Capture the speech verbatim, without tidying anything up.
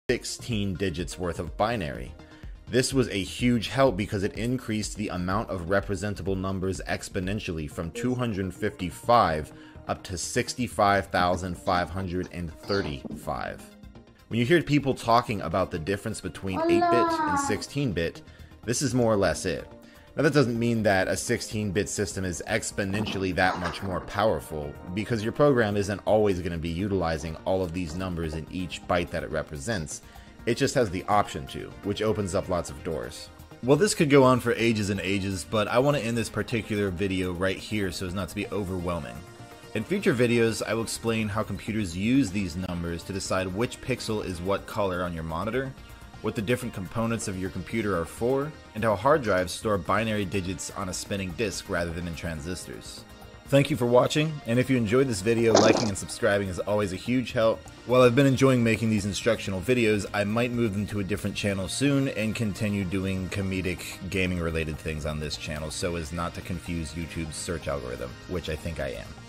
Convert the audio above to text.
sixteen digits worth of binary. This was a huge help because it increased the amount of representable numbers exponentially from two hundred fifty-five up to sixty-five thousand five hundred thirty-five. When you hear people talking about the difference between eight bit and sixteen bit, this is more or less it. Now that doesn't mean that a sixteen bit system is exponentially that much more powerful, because your program isn't always going to be utilizing all of these numbers in each byte that it represents. It just has the option to, which opens up lots of doors. Well, this could go on for ages and ages, but I want to end this particular video right here so as not to be overwhelming. In future videos, I will explain how computers use these numbers to decide which pixel is what color on your monitor, what the different components of your computer are for, and how hard drives store binary digits on a spinning disk rather than in transistors. Thank you for watching, and if you enjoyed this video, liking and subscribing is always a huge help. While I've been enjoying making these instructional videos, I might move them to a different channel soon and continue doing comedic gaming related things on this channel so as not to confuse YouTube's search algorithm, which I think I am.